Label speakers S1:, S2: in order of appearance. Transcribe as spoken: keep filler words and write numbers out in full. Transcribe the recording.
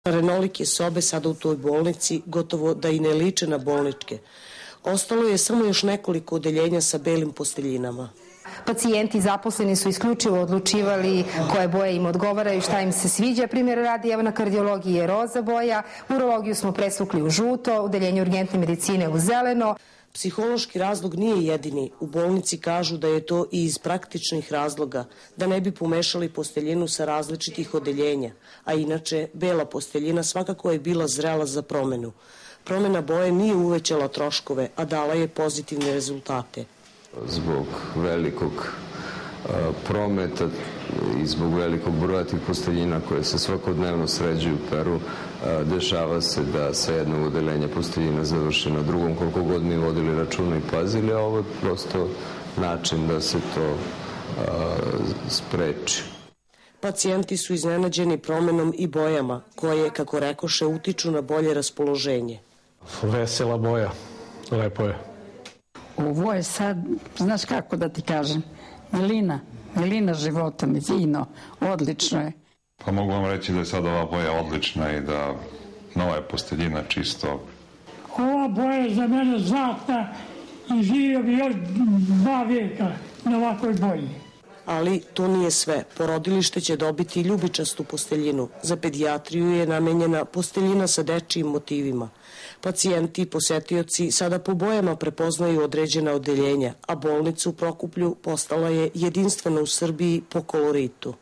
S1: Renolike sobe sada u toj bolnici gotovo da i ne liče na bolničke. Ostalo je samo još nekoliko odeljenja sa belim posteljinama.
S2: Pacijenti zaposleni su isključivo odlučivali koje boje im odgovaraju, šta im se sviđa. Primjer radi, evo na kardiologiji je roza boja, urologiju smo presvukli u žuto, odeljenje urgentne medicine u zeleno.
S1: Psihološki razlog nije jedini. U bolnici kažu da je to i iz praktičnih razloga, da ne bi pomešali posteljinu sa različitih odeljenja, a inače bela posteljina svakako je bila zrela za promenu. Promena boje nije uvećala troškove, a dala je pozitivne rezultate.
S3: Zbog velikog prometa i zbog velikog broja tih posteljina koje se svakodnevno sređuju u Peru, dešava se da sa jednog odeljenja posteljina završi na drugom, koliko god mi vodili računa i pazili, a ovo je prosto način da se to spreči.
S1: Pacijenti su iznenađeni promenom i bojama, koje, kako rekoše, utiču na bolje raspoloženje.
S4: Vesela boja, lepo je.
S5: Ovo je sad, znaš kako da ti kažem, milina, milina života mi, fino, odlično je.
S6: Pa mogu vam reći da je sad ova boja odlična i da nova je posteljina čisto.
S7: Ova boja je za mene zlatna i živio bi još dva vijeka na ovakvoj boji.
S1: Ali to nije sve. Porodilište će dobiti ljubičastu posteljinu. Za pedijatriju je namenjena posteljina sa dečijim motivima. Pacijenti i posetioci sada po bojama prepoznaju određena odeljenja, a bolnica u Prokuplju postala je jedinstvena u Srbiji po koloritu.